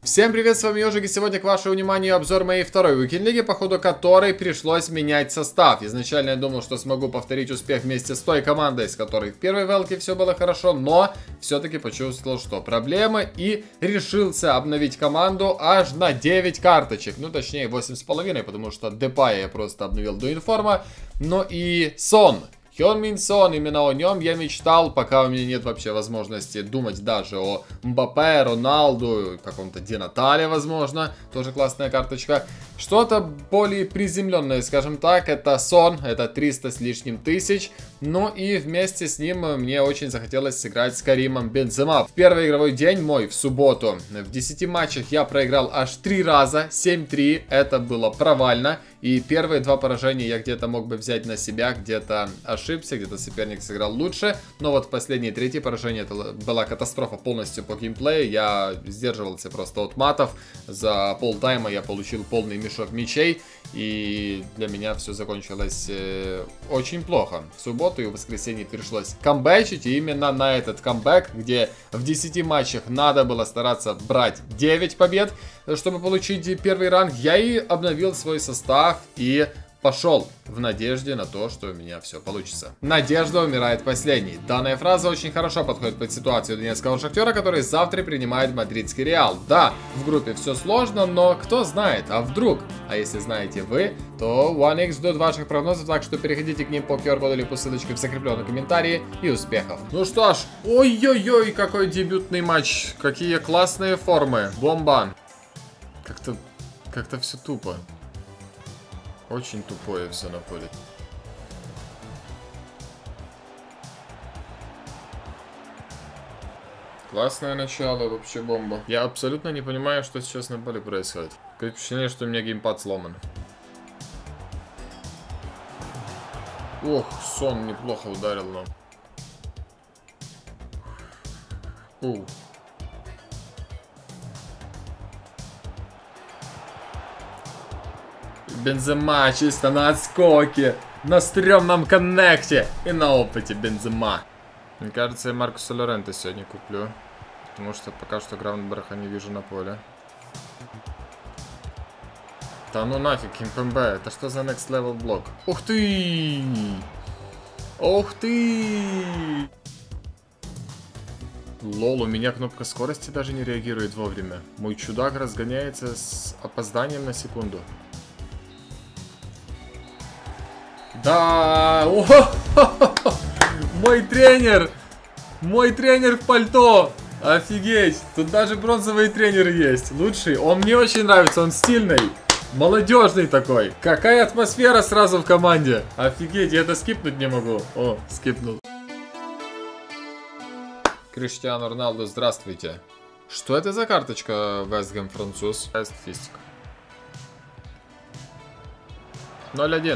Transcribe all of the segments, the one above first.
Всем привет, с вами Ёжик, и сегодня к вашему вниманию обзор моей второй уикенд-лиги, по ходу которой пришлось менять состав. Изначально я думал, что смогу повторить успех вместе с той командой, с которой в первой велке все было хорошо, но все-таки почувствовал, что проблемы, и решился обновить команду аж на 9 карточек. Ну, точнее, 8,5, потому что Депая я просто обновил до информа, но и Сон. Хён-Мин Сон, именно о нем я мечтал, пока у меня нет вообще возможности думать даже о Мбаппе, Роналду, каком-то Ди Натале, возможно, тоже классная карточка. Что-то более приземленное, скажем так, это Сон, это 300 с лишним тысяч, ну и вместе с ним мне очень захотелось сыграть с Каримом Бензема. В первый игровой день мой, в субботу, в 10 матчах я проиграл аж 3 раза, 7-3, это было провально. И первые два поражения я где-то мог бы взять на себя, где-то ошибся, где-то соперник сыграл лучше. Но вот последнее третье поражение, это была катастрофа полностью по геймплею. Я сдерживался просто от матов. За полтайма я получил полный мешок мячей. И для меня все закончилось очень плохо. В субботу и в воскресенье пришлось камбэчить. И именно на этот камбэк, где в 10 матчах надо было стараться брать 9 побед, чтобы получить первый ранг, я и обновил свой состав и пошел в надежде на то, что у меня все получится. Надежда умирает последней. Данная фраза очень хорошо подходит под ситуацию донецкого Шахтера, который завтра принимает мадридский Реал. Да, в группе все сложно, но кто знает, а вдруг? А если знаете вы, то OneX ждет ваших прогнозов, так что переходите к ним по QR-коду или по ссылочке в закрепленном комментарии, и успехов. Ну что ж, ой-ой-ой, какой дебютный матч, какие классные формы, бомба. Как-то все тупо. Очень тупое все на поле. Классное начало, вообще бомба. Я абсолютно не понимаю, что сейчас на поле происходит. Такое впечатление, что у меня геймпад сломан. Ох, Сон неплохо ударил, но... Бензема чисто на отскоке, на стрёмном коннекте и на опыте Бензема. Мне кажется, я Маркуса Лорента сегодня куплю, потому что пока что Граунберга не вижу на поле. Да ну нафиг, МПМБ, это что за next level блок? Ух ты! Ух ты! Лол, у меня кнопка скорости даже не реагирует вовремя. Мой чудак разгоняется с опозданием на секунду. Да, мой тренер в пальто, офигеть, тут даже бронзовый тренер есть, лучший, он мне очень нравится, он стильный, молодежный такой, какая атмосфера сразу в команде, офигеть, я это скипнуть не могу, о, скипнул. Криштиану Роналду, здравствуйте. Что это за карточка Вест Хэм француз? Статистика. 0-1.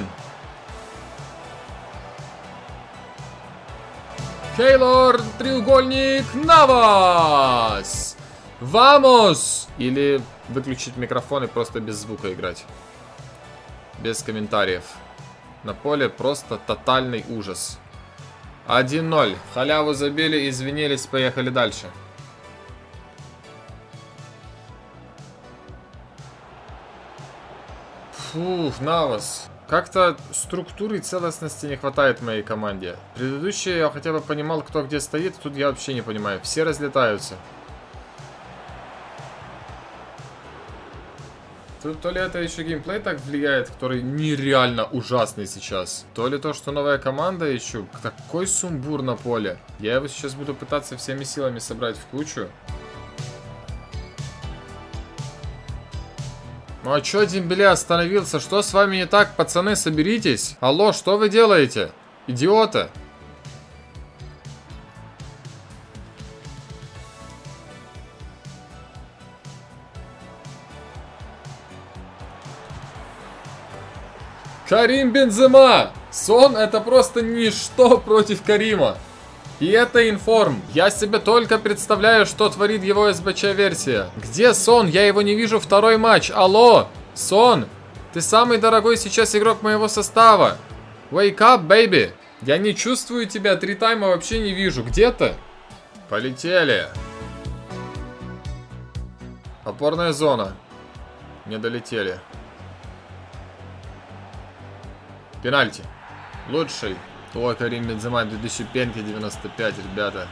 Кейлор, треугольник, Навас! Вамос! Или выключить микрофон и просто без звука играть. Без комментариев. На поле просто тотальный ужас. 1-0. Халяву забили, извинились, поехали дальше. Фух, Навас. Как-то структуры и целостности не хватает моей команде. Предыдущие я хотя бы понимал, кто где стоит, тут я вообще не понимаю. Все разлетаются. Тут то ли это еще геймплей так влияет, который нереально ужасный сейчас. То ли то, что новая команда еще. Такой сумбур на поле. Я его сейчас буду пытаться всеми силами собрать в кучу. Ну а чё Дембеле остановился? Что с вами не так, пацаны? Соберитесь. Алло, что вы делаете? Идиоты. Карим Бензема! Сон это просто ничто против Карима. И это информ. Я себе только представляю, что творит его СБЧ-версия. Где Сон? Я его не вижу второй матч. Алло! Сон! Ты самый дорогой сейчас игрок моего состава. Wake up, baby! Я не чувствую тебя, 3 тайма вообще не вижу. Где ты? Полетели. Опорная зона. Не долетели. Пенальти. Лучший. Ой, Карим Бензема, 2005, 95, ребята.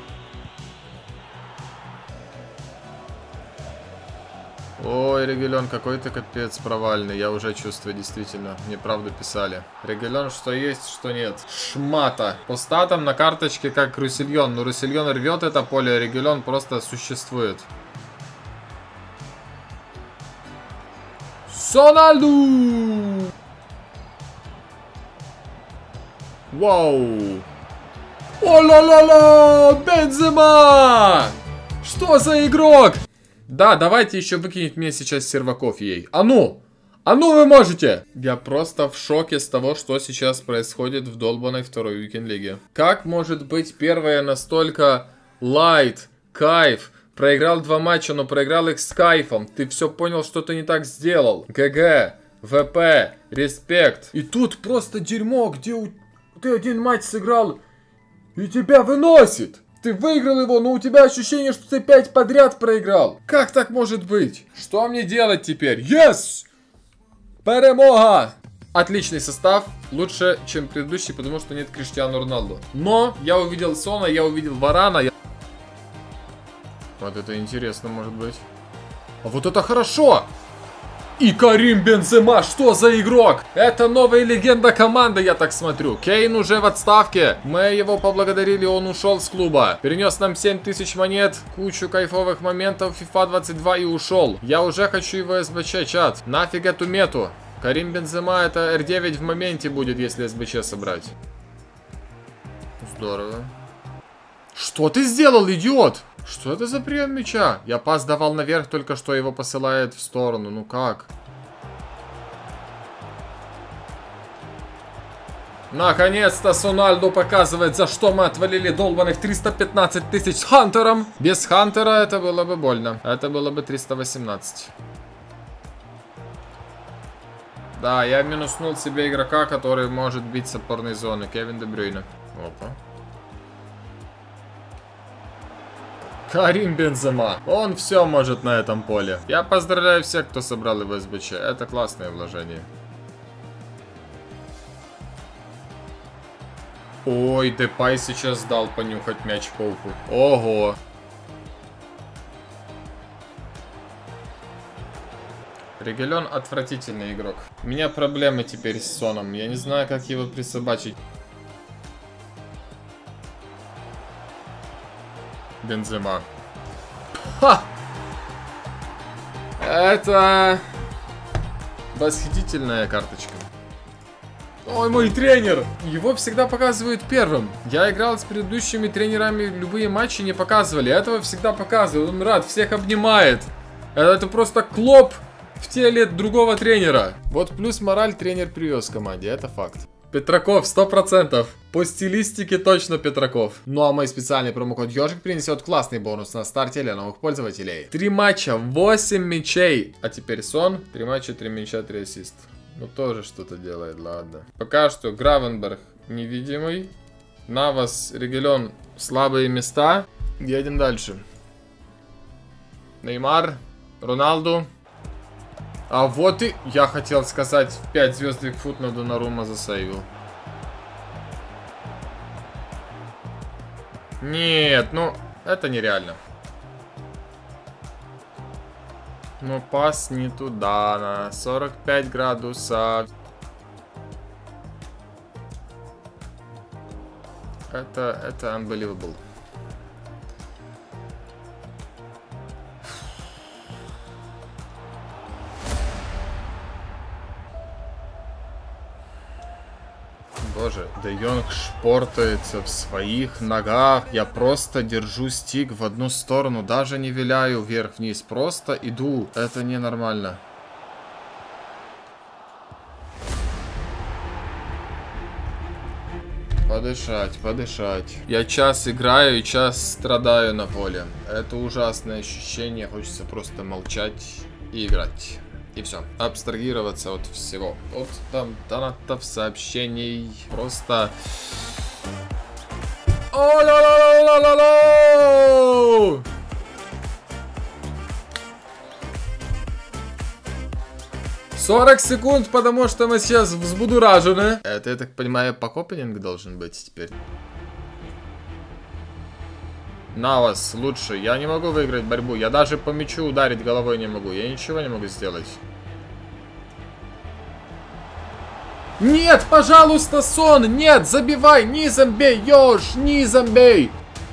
Ой, Регелен, какой-то капец провальный. Я уже чувствую, действительно. Мне правду писали. Регелен, что есть, что нет. Шмата. По статам на карточке как Руссельон. Но Руссельон рвет это поле, а Регелен просто существует. Сональду! Вау! О-ла-ла-ла! Бензема! Что за игрок? Да, давайте еще выкинуть мне сейчас серваков ей. А ну! А ну вы можете! Я просто в шоке с того, что сейчас происходит в долбанной второй уикенд-лиге. Как может быть первая настолько лайт, кайф? Проиграл 2 матча, но проиграл их с кайфом. Ты все понял, что ты не так сделал. ГГ, ВП, респект. И тут просто дерьмо, где ты один матч сыграл и тебя выносит. Ты выиграл его, но у тебя ощущение, что ты 5 подряд проиграл. Как так может быть? Что мне делать теперь? Yes! Перемога! Отличный состав. Лучше, чем предыдущий, потому что нет Криштиану Роналду. Но я увидел Сона, я увидел Варана. Вот это интересно может быть. А вот это хорошо! И Карим Бензема, что за игрок? Это новая легенда команды, я так смотрю. Кейн уже в отставке. Мы его поблагодарили, он ушел с клуба. Перенес нам 7000 монет, кучу кайфовых моментов FIFA 22 и ушел. Я уже хочу его СБЧ, чат. Нафиг эту мету. Карим Бензема это R9 в моменте будет, если СБЧ собрать. Здорово. Что ты сделал, идиот? Что это за прием мяча? Я пас давал наверх, только что его посылает в сторону. Ну как? Наконец-то Сональду показывает, за что мы отвалили долбаных 315 000 с Хантером. Без Хантера это было бы больно. Это было бы 318. Да, я минуснул себе игрока, который может бить с опорной зоны. Кевин Де Брюйне. Опа. Карим Бензема. Он все может на этом поле. Я поздравляю всех, кто собрал его СБЧ. Это классное вложение. Ой, Депай сейчас дал понюхать мяч пауку. Ого. Регелен отвратительный игрок. У меня проблемы теперь с Соном. Я не знаю, как его присобачить. Бензема. Ха! Это восхитительная карточка. Ой, мой тренер! Его всегда показывают первым. Я играл с предыдущими тренерами, любые матчи не показывали. Этого всегда показывают. Он рад, всех обнимает. Это просто Клоп в теле другого тренера. Вот плюс мораль тренер привез команде, это факт. Петраков 100%. По стилистике точно Петраков. Ну а мой специальный промокод Ёжик принесет классный бонус на старте для новых пользователей. 3 матча, 8 мячей. А теперь Сон. 3 матча, 3 мяча, 3 ассист. Ну тоже что-то делает, ладно. Пока что Гравенберг невидимый. Навас, Регелен слабые места. Едем дальше. Неймар, Роналду. А вот и, я хотел сказать, в 5 звезд Бигфут на Донарума засейвил. Нет, ну, это нереально. Ну, пас не туда, на 45 градусов. Это unbelievable. Боже, Де Йонг шпортается в своих ногах. Я просто держу стик в одну сторону, даже не виляю вверх-вниз, просто иду. Это ненормально. Подышать, подышать. Я час играю и час страдаю на поле. Это ужасное ощущение, хочется просто молчать и играть. И все. Абстрагироваться от всего. От там донатов, сообщений. Просто... 40 секунд, потому что мы сейчас взбудуражены. Это, я так понимаю, покопенинг должен быть теперь. На вас, лучше. Я не могу выиграть борьбу. Я даже по мячу ударить головой не могу. Я ничего не могу сделать. Нет, пожалуйста, Сон! Нет, забивай! Низом бей, Ёж! Низом бей!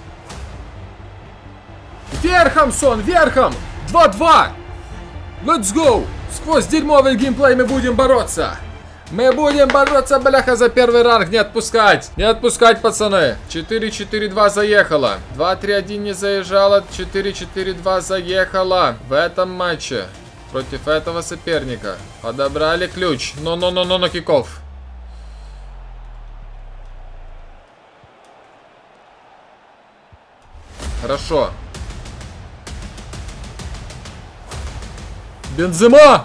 Верхом, Сон, верхом! 2-2! Let's go! Сквозь дерьмовый геймплей мы будем бороться! Мы будем бороться, бляха, за первый ранг. Не отпускать! Не отпускать, пацаны! 4-4-2 заехала. 2-3-1 не заезжала. 4-4-2 заехала. В этом матче. Против этого соперника. Подобрали ключ. Но киков. Хорошо. Бензема!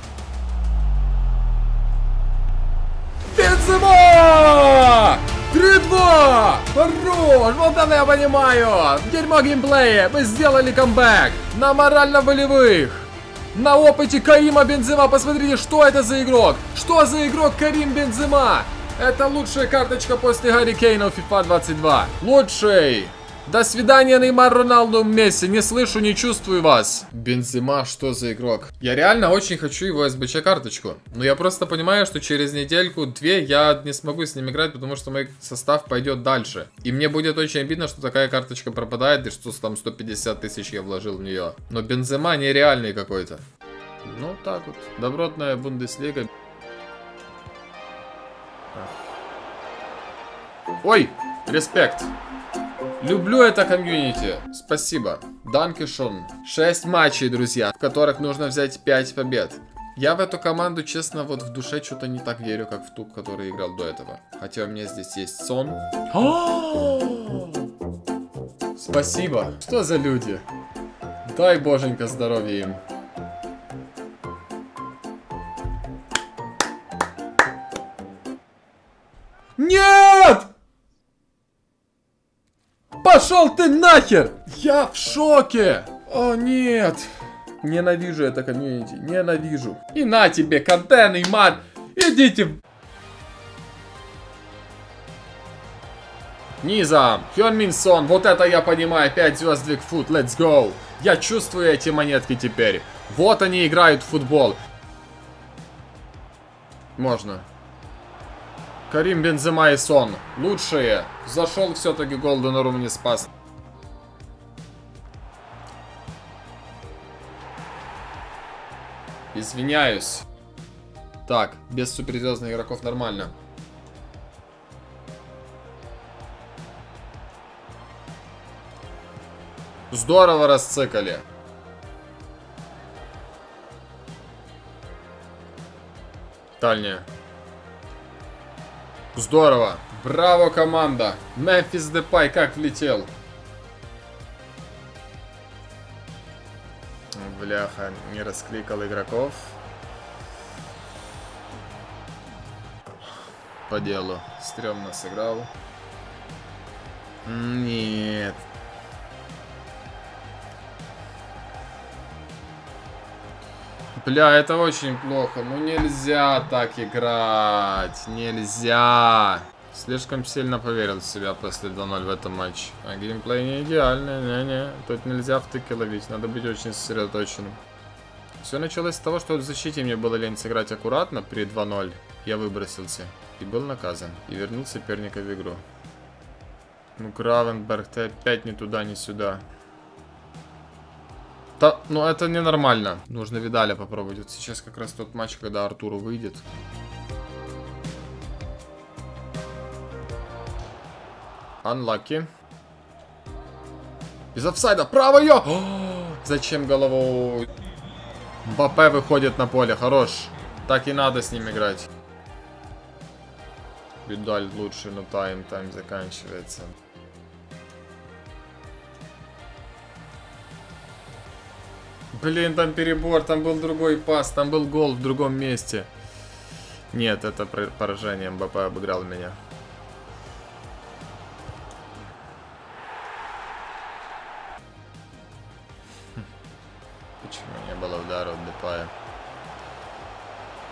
Бензема! 3-2! Хорош! Вот это я понимаю! Дерьмо геймплея! Мы сделали камбэк! На морально-волевых! На опыте Карима Бензема! Посмотрите, что это за игрок! Что за игрок Карим Бензема? Это лучшая карточка после Гарри Кейна в FIFA 22. Лучший! До свидания, Неймар, Роналду, Месси. Не слышу, не чувствую вас. Бензема, что за игрок? Я реально очень хочу его СБЧ карточку. Но я просто понимаю, что через недельку-две я не смогу с ним играть, потому что мой состав пойдет дальше. И мне будет очень обидно, что такая карточка пропадает, и что там 150 тысяч я вложил в нее. Но Бензема нереальный какой-то. Ну так вот. Добротная Бундеслига. Ой, респект. Люблю это комьюнити. Спасибо. Данкишон. 6 матчей, друзья, в которых нужно взять 5 побед. Я в эту команду, честно, вот в душе что-то не так верю, как в ту, который играл до этого. Хотя у меня здесь есть Сон. Спасибо. Что за люди? Дай боженька здоровья им. Нет! Пошел ты нахер! Я в шоке! О, нет! Ненавижу это комьюнити, ненавижу. И на тебе, Канте, Неймар! Идите! Низом! Хён Мин Сон, вот это я понимаю, 5 звезд Викфут, let's go! Я чувствую эти монетки теперь. Вот они играют в футбол. Можно. Карим Бензема и Сон. Лучшие. Зашел все-таки гол, Донарумма не спас. Извиняюсь. Так, без суперзвездных игроков нормально. Здорово расцикали. Дальняя. Здорово. Браво, команда. Мемфис Депай как влетел. Бляха, не раскликал игроков. По делу. Стрёмно сыграл. Нет. Бля, это очень плохо. Ну нельзя так играть. Нельзя. Слишком сильно поверил в себя после 2-0 в этом матче. А геймплей не идеальный. Не-не. Тут нельзя втыки ловить. Надо быть очень сосредоточенным. Все началось с того, что в защите мне было лень сыграть аккуратно при 2-0. Я выбросился. И был наказан. И вернул соперника в игру. Ну, Гравенберг, ты опять ни туда, ни сюда. Да, ну это ненормально. Нужно Видаля попробовать. Вот сейчас как раз тот матч, когда Артуру выйдет. Unlucky. Из офсайда. Право ее! Зачем голову? Мбаппе выходит на поле. Хорош. Так и надо с ним играть. Видаль лучше, но тайм заканчивается. Блин, там перебор, там был другой пас, там был гол в другом месте. Нет, это поражение. Мбаппе обыграл меня. Почему не было удара от Депая?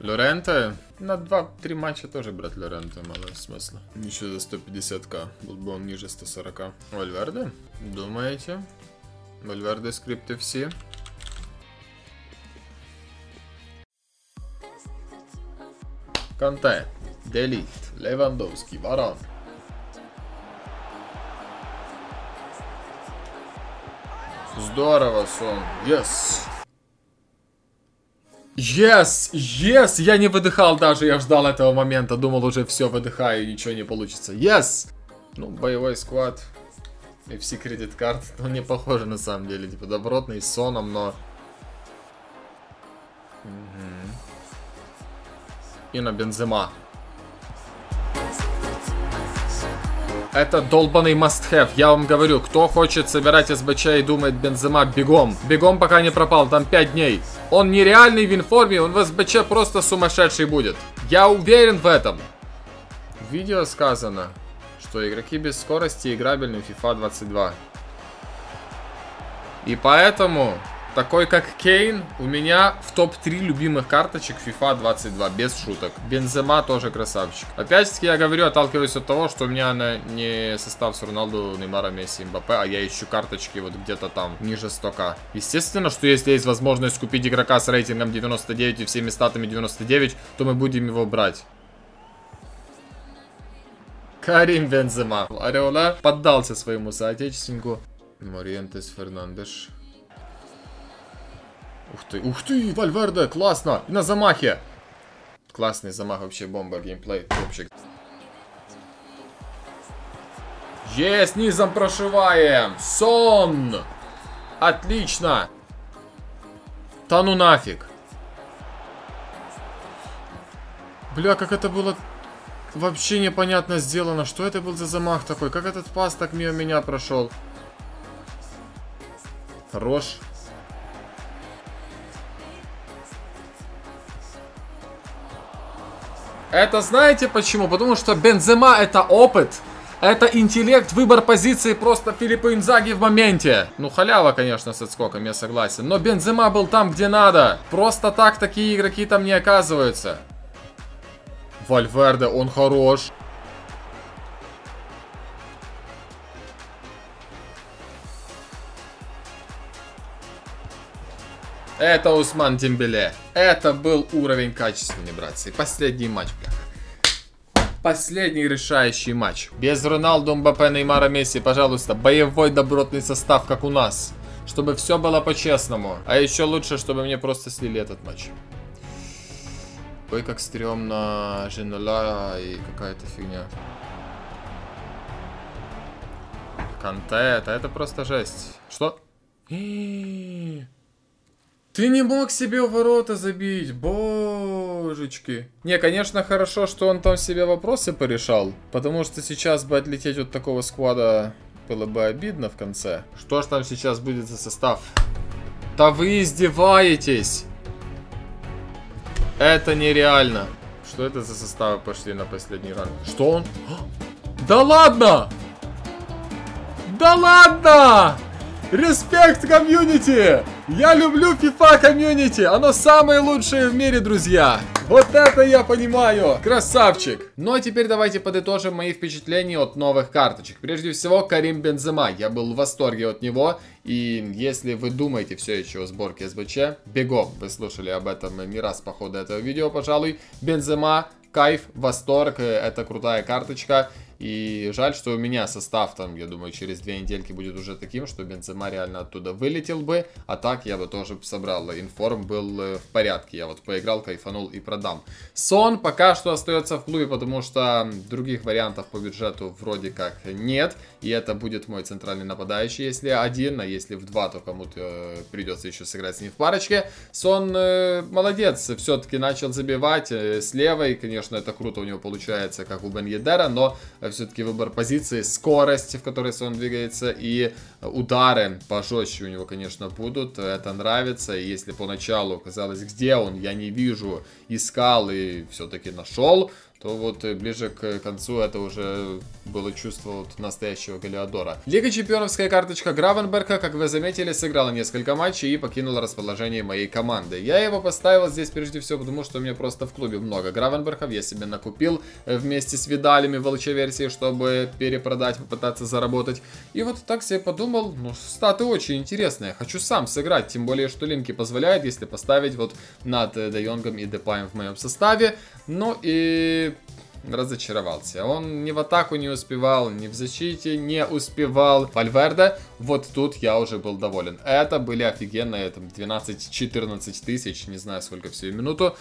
Лоренте? На 2-3 матча тоже брать Лоренте, мало смысла. Еще за 150к. Был бы он ниже 140. Вальверде? Думаете? Вальверде скрипт FC. Канте. Делит. Левандовский. Варан. Здорово, Сон. Yes. Yes, yes, я не выдыхал даже, я ждал этого момента, думал уже все, выдыхаю, ничего не получится. Yes! Ну, боевой склад, FC кредит карт, ну не похоже на самом деле, типа добротный, с Соном, но... И на Бензема. Это долбаный must-have. Я вам говорю, кто хочет собирать СБЧ и думает Бензема, бегом. Бегом, пока не пропал, там 5 дней. Он нереальный в информе, он в СБЧ просто сумасшедший будет. Я уверен в этом. В видео сказано, что игроки без скорости играбельны в FIFA 22. И поэтому... Такой как Кейн у меня в топ-3 любимых карточек FIFA 22, без шуток. Бензема тоже красавчик. Опять-таки я говорю, отталкиваюсь от того, что у меня не состав с Роналду, Неймара, Месси, Мбаппе, а я ищу карточки вот где-то там, ниже 100к. Естественно, что если есть возможность купить игрока с рейтингом 99 и всеми статами 99, то мы будем его брать. Карим Бензема. Ореола поддался своему соотечественнику. Мориентес Фернандеш. Ух ты, Вальверде, классно, и на замахе. Классный замах, вообще бомба, геймплей, топчик. Есть, низом прошиваем, Сон. Отлично. Да ну нафиг. Бля, как это было вообще непонятно сделано, что это был за замах такой, как этот пас так мимо меня прошел. Хорош. Это знаете почему? Потому что Бензема это опыт, это интеллект, выбор позиции просто Филиппо Инзаги в моменте. Ну халява, конечно, с отскоком, я согласен. Но Бензема был там, где надо. Просто так такие игроки там не оказываются. Вальверде, он хорош. Это Усман Дембеле. Это был уровень качественный, братцы. Последний матч, бля. Последний решающий матч. Без Роналду, Мбаппе, Неймара, Месси, пожалуйста, боевой добротный состав, как у нас. Чтобы все было по-честному. А еще лучше, чтобы мне просто слили этот матч. Ой, как стрёмно. Женула и какая-то фигня. Канте, это просто жесть. Что? Ты не мог себе в ворота забить, божечки. Не, конечно, хорошо, что он там себе вопросы порешал. Потому что сейчас бы отлететь от такого сквада было бы обидно в конце. Что ж там сейчас будет за состав? Да вы издеваетесь. Это нереально. Что это за составы пошли на последний ранг? Что он? Да ладно! Да ладно! Респект комьюнити! Я люблю FIFA комьюнити! Оно самое лучшее в мире, друзья! Вот это я понимаю! Красавчик! Ну а теперь давайте подытожим мои впечатления от новых карточек. Прежде всего, Карим Бензема. Я был в восторге от него. И если вы думаете все еще о сборке СБЧ, бегом! Вы слушали об этом не раз по ходу этого видео, пожалуй. Бензема, кайф, восторг, это крутая карточка. И жаль, что у меня состав там, я думаю, через 2 недельки будет уже таким, что Бензема реально оттуда вылетел бы. А так я бы тоже собрал. Информ был в порядке. Я вот поиграл, кайфанул и продам. Сон пока что остается в клубе, потому что других вариантов по бюджету вроде как нет. И это будет мой центральный нападающий, если один, а если в 2, то кому-то придется еще сыграть с ним в парочке. Сон молодец, все-таки начал забивать с левой. Конечно, это круто у него получается, как у Бен Йеддера, но все-таки выбор позиции, скорость, в которой Сон двигается, и удары пожестче у него, конечно, будут. Это нравится. И если поначалу казалось, где он, я не вижу, искал и все-таки нашел, то вот ближе к концу это уже было чувство вот настоящего Галиадора. Лига чемпионовская карточка Гравенберга, как вы заметили, сыграла несколько матчей и покинула расположение моей команды. Я его поставил здесь прежде всего потому, что у меня просто в клубе много Гравенбергов. Я себе накупил вместе с Видалями в ЛЧ-версии, чтобы перепродать, попытаться заработать. И вот так себе подумал, ну, статы очень интересные. Хочу сам сыграть, тем более, что линки позволяют, если поставить вот над Де Йонгом и Депаем в моем составе. Ну и разочаровался. Он ни в атаку не успевал, ни в защите не успевал. Вальверде, вот тут я уже был доволен. Это были офигенные, там, 12-14 тысяч, не знаю сколько всю минуту.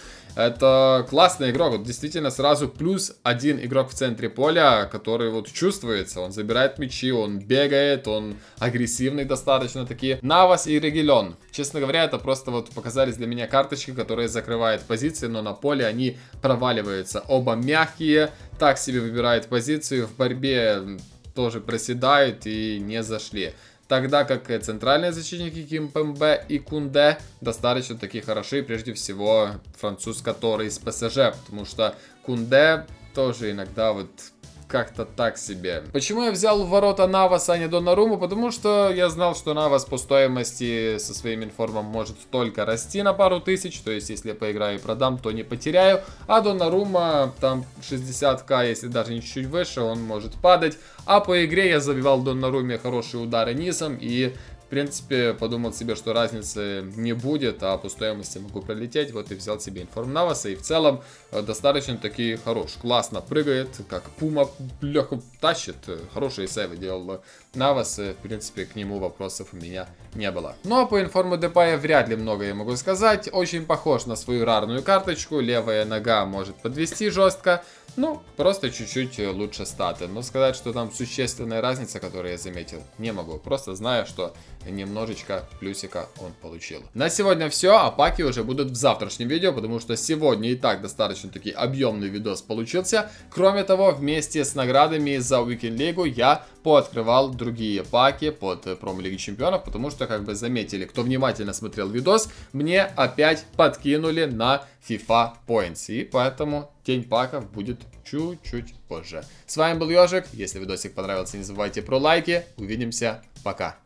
Это классный игрок, вот действительно сразу плюс один игрок в центре поля, который вот чувствуется. Он забирает мячи, он бегает, он агрессивный достаточно таки. Навас и Регилон. Честно говоря, это просто вот показались для меня карточки, которые закрывают позиции, но на поле они проваливаются. Оба мягкие, так себе выбирают позицию, в борьбе тоже проседают и не зашли. Тогда как центральные защитники Кимпембе и Кунде достаточно такие хороши, прежде всего француз, который из ПСЖ, потому что Кунде тоже иногда вот как-то так себе. Почему я взял в ворота Наваса, а не Доннарумму? Потому что я знал, что Навас по стоимости со своим информом может только расти на пару тысяч. То есть, если я поиграю и продам, то не потеряю. А Доннарумма, там 60к, если даже не чуть-чуть выше, он может падать. А по игре я забивал Доннарумме хорошие удары низом и... В принципе, подумал себе, что разницы не будет, а по стоимости могу пролететь. Вот и взял себе информ Наваса. И в целом достаточно таки хорош. Классно прыгает, как пума легко тащит. Хорошие сейвы делал Навас. В принципе, к нему вопросов у меня не было. Но по информу Депая вряд ли много я могу сказать. Очень похож на свою рарную карточку. Левая нога может подвести жестко. Ну, просто чуть-чуть лучше статы. Но сказать, что там существенная разница, которую я заметил, не могу. Просто знаю, что немножечко плюсика он получил. На сегодня все, а паки уже будут в завтрашнем видео, потому что сегодня и так достаточно таки объемный видос получился. Кроме того, вместе с наградами за Weekend League я пооткрывал другие паки под промо Лиги Чемпионов, потому что, как бы заметили, кто внимательно смотрел видос, мне опять подкинули на FIFA Points. И поэтому день паков будет чуть-чуть позже. С вами был Ежик. Если видосик понравился, не забывайте про лайки. Увидимся. Пока.